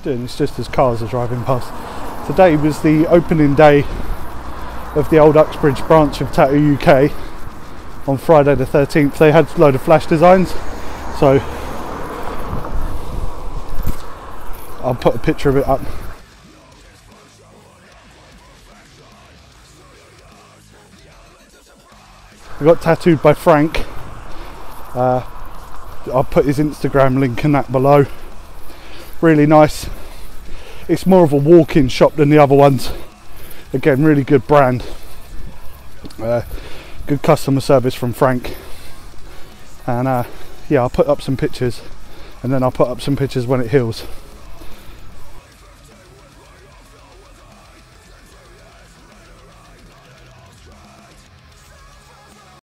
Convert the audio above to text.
doing this just as cars are driving past. Today was the opening day of the old Uxbridge branch of Tattoo UK on Friday the 13th. They had a load of flash designs, so I'll put a picture of it up. I got tattooed by Frank. I'll put his Instagram link in that below. Really nice. It's more of a walk-in shop than the other ones. Again, really good brand. Good customer service from Frank. And yeah, I'll put up some pictures, and then I'll put up some pictures when it heals.